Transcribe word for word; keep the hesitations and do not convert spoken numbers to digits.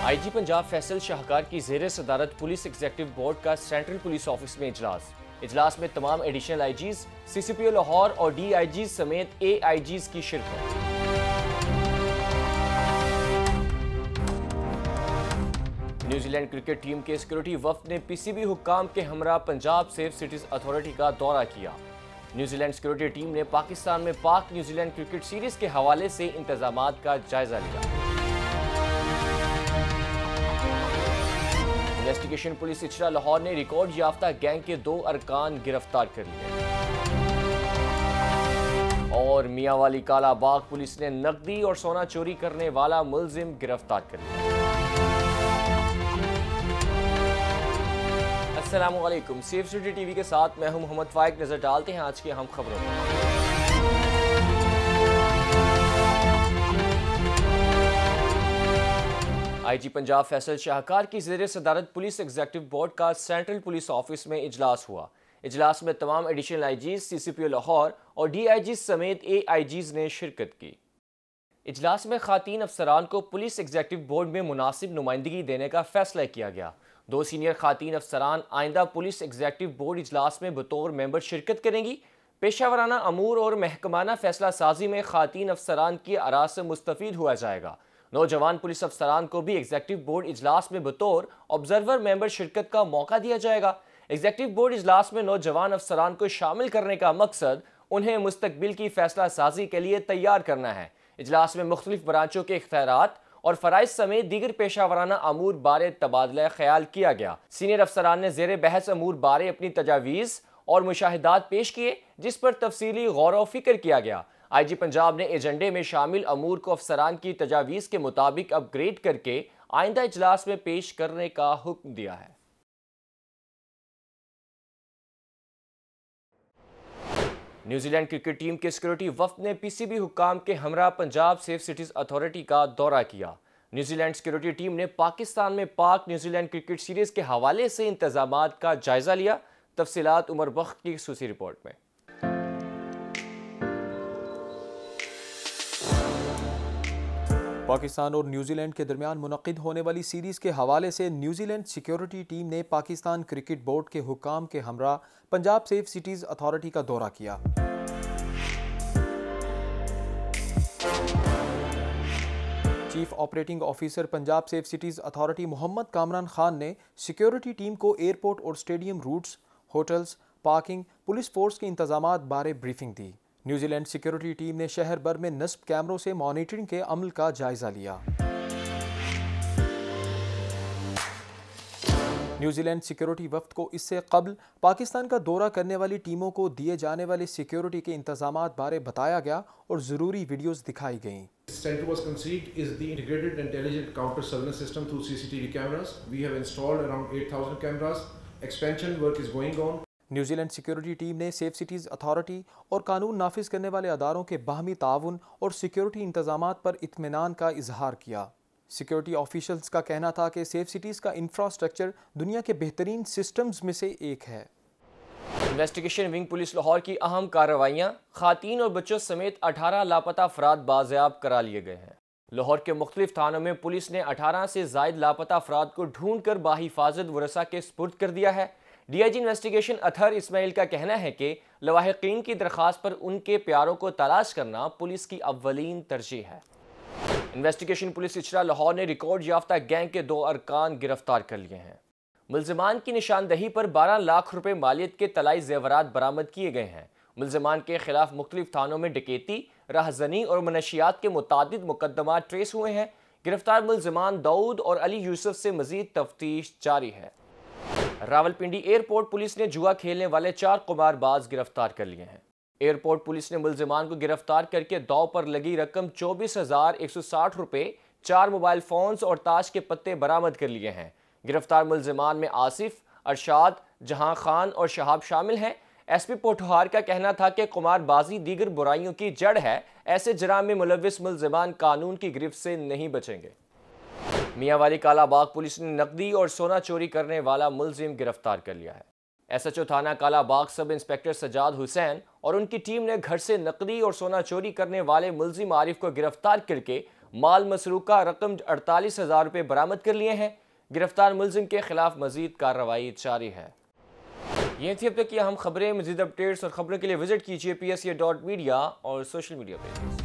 आई जी पंजाब फैसल शाहकार की ज़ेर सदारत पुलिस एग्जीक्यूटिव बोर्ड का सेंट्रल पुलिस ऑफिस में इजलास। इजलास में तमाम additional I Gs, C C P O Lahore और डी आई जीज़ समेत ए आई जीज़ की शिरकत। न्यूजीलैंड क्रिकेट टीम के सिक्योरिटी वफ्द ने पी सी बी हुक्काम के हमरा पंजाब सेफ सिटीज अथॉरिटी का दौरा किया। न्यूजीलैंड सिक्योरिटी टीम ने पाकिस्तान में पाक न्यूजीलैंड क्रिकेट सीरीज के हवाले से इंतजामात का जायजा लिया। इन्वेस्टिगेशन पुलिस इचरा लाहौर ने रिकॉर्ड याफ्ता गैंग के दो अरकान गिरफ्तार कर लिए। और मियांवाली काला बाग पुलिस ने नकदी और सोना चोरी करने वाला मुलजिम गिरफ्तार कर लिया। अस्सलामु अलैकुम, सेफ सिटी टीवी के साथ मैं हूं मोहम्मद फाइक। नजर डालते हैं आज की अहम खबरों पर। आई जी पंजाब फैसल शाहकार की ज़ेर सदारत पुलिस एग्जीक्यूटिव बोर्ड का सेंट्रल पुलिस ऑफिस में इजलास हुआ। इजलास में तमाम additional I Gs, C C P O Lahore और डी आई जीज़ समेत ए आई जीज़ ने शिरकत की। इजलास में खातीन अफसरान को पुलिस एग्जीक्यूटिव बोर्ड में मुनासिब नुमाइंदगी देने का फैसला किया गया। दो सीनियर खातीन अफसरान आइंदा पुलिस एग्जीक्यूटिव बोर्ड इजलास में बतौर मेंबर शिरकत करेंगी। पेशावराना अमूर और महकमाना फैसला साजी में खातीन अफसरान की आरा से मुस्तफीद हुआ जाएगा। नौजवान पुलिस अफसरान को भी एग्जीक्यूटिव बोर्ड इजलास में बतौर ऑब्जर्वर मेंबर शिरकत का मौका दिया जाएगा। एग्जीक्यूटिव बोर्ड इजलास में नौजवान अफसरान को शामिल करने का मकसद उन्हें मुस्तकबिल की फैसला साजी के लिए तैयार करना है। इजलास में मुख्तलिफ ब्रांचों के इख्तियारात और फराइज समेत दीगर पेशावराना अमूर बारे तबादला ख्याल किया गया। सीनियर अफसरान ने ज़ेर बहस अमूर बारे अपनी तजावीज़ और मुशाहिदात पेश किए, जिस पर तफसीली गौर व फिक्र किया गया। आई जी पंजाब ने एजेंडे में शामिल अमूर को अफसरान की तजावीज़ के मुताबिक अपग्रेड करके आइंदा इजलास में पेश करने का हुक्म दिया है। न्यूजीलैंड क्रिकेट टीम के सिक्योरिटी वफ्द ने पी सी बी हुक्काम के हमरा पंजाब सेफ सिटीज अथॉरिटी का दौरा किया। न्यूजीलैंड सिक्योरिटी टीम ने पाकिस्तान में पाक न्यूजीलैंड क्रिकेट सीरीज के हवाले से इंतजामात का जायजा लिया। तफसीलात उमर बख्त की खसूसी रिपोर्ट में। पाकिस्तान और न्यूजीलैंड के दरमियान मुनक़िद होने वाली सीरीज़ के हवाले से न्यूजीलैंड सिक्योरिटी टीम ने पाकिस्तान क्रिकेट बोर्ड के हुक्काम के हमरा पंजाब सेफ सिटीज़ अथॉरिटी का दौरा किया। Chief operating officer Punjab safe cities authority Mohammad Kamran Khan ने सिक्योरिटी टीम को एयरपोर्ट और stadium routes, hotels, parking, police force के इंतजामात बारे ब्रीफिंग दी। न्यूजीलैंड सिक्योरिटी टीम ने शहर भर में नस्ब कैमरों से मॉनिटरिंग के अमल का जायजा लिया। न्यूजीलैंड सिक्योरिटी वफ्द को इससे कबल पाकिस्तान का दौरा करने वाली टीमों को दिए जाने वाले सिक्योरिटी के इंतजामात बारे बताया गया और ज़रूरी वीडियोज़ दिखाई गईं। Center was conceived is the integrated intelligent counter surveillance system through C C T V cameras. We have installed around eight thousand cameras. Expansion work is going on. New Zealand security team ने safe cities authority और कानून नाफिज करने वाले अदारों के बाहमी ताउन और security इंतजामात पर इत्मीनान का इजहार किया। सिक्योरिटी ऑफिशियल्स का कहना था कि सेफ सिटीज़ का इंफ्रास्ट्रक्चर दुनिया के बेहतरीन सिस्टम्स में से एक है। इन्वेस्टिगेशन विंग पुलिस लाहौर की अहम कार्रवाइयाँ, खातीन और बच्चों समेत अठारह लापता अफराद बाज़याब करा लिए गए हैं। लाहौर के मुख्तलिफ थानों में पुलिस ने अठारह से जायद लापता अफराद को ढूंढ कर बाहिफाजत वरसा के सुपुर्द कर दिया है। D I G investigation Athar Ismail का कहना है कि लवाहिकीन की दरख्वास्त पर उनके प्यारों को तलाश करना पुलिस की अव्वलीन तरजीह है। इन्वेस्टिगेशन पुलिस इचरा लाहौर ने रिकॉर्ड याफ्ता गैंग के दो अरकान गिरफ्तार कर लिए हैं। मुलजमान की निशानदही पर बारह लाख रुपए मालियत के तलाई जेवरात बरामद किए गए हैं। मुलजमान के खिलाफ मुख्तलिफ थानों में डकैती, राहजनी और मनशियात के मुतादिद मुकदमा ट्रेस हुए हैं। गिरफ्तार मुलजमान दाऊद और अली यूसुफ से मजीद तफ्तीश जारी है। रावलपिंडी एयरपोर्ट पुलिस ने जुआ खेलने वाले चार कुमारबाज गिरफ्तार कर लिए हैं। एयरपोर्ट पुलिस ने मुलजमान को गिरफ्तार करके दाव पर लगी रकम चौबीस हजार एक सौ साठ रुपये, चार मोबाइल फोन्स और ताश के पत्ते बरामद कर लिए हैं। गिरफ्तार मुलजमान में आसिफ, अरशाद, जहां खान और शहाब शामिल हैं। एस पी पोठहार का कहना था कि कुमारबाजी दीगर बुराइयों की जड़ है। ऐसे जराम में मुलविस मुलजमान कानून की गिरफ्त से नहीं बचेंगे। मियांवाली काला बाग पुलिस ने नकदी और सोना चोरी करने वाला मुलजिम गिरफ्तार कर लिया है। एस एच ओ थाना काला बाग सब इंस्पेक्टर सजाद हुसैन और उनकी टीम ने घर से नकदी और सोना चोरी करने वाले मुलजिम आरिफ को गिरफ्तार करके माल मसरूका रकम अड़तालीस हजार रुपये बरामद कर लिए हैं। गिरफ्तार मुलजिम के खिलाफ मजीद कार्रवाई जारी है। ये थी अब तक की अहम खबरें। मजीद अपडेट्स और खबरों के लिए विजिट कीजिए P S A dot media और सोशल मीडिया पेज।